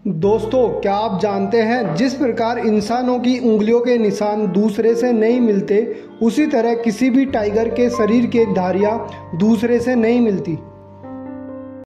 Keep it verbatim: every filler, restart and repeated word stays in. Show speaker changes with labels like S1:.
S1: दोस्तों, क्या आप जानते हैं जिस प्रकार इंसानों की उंगलियों के निशान दूसरे से नहीं मिलते, उसी तरह किसी भी टाइगर के शरीर की धारियां दूसरे से नहीं मिलती।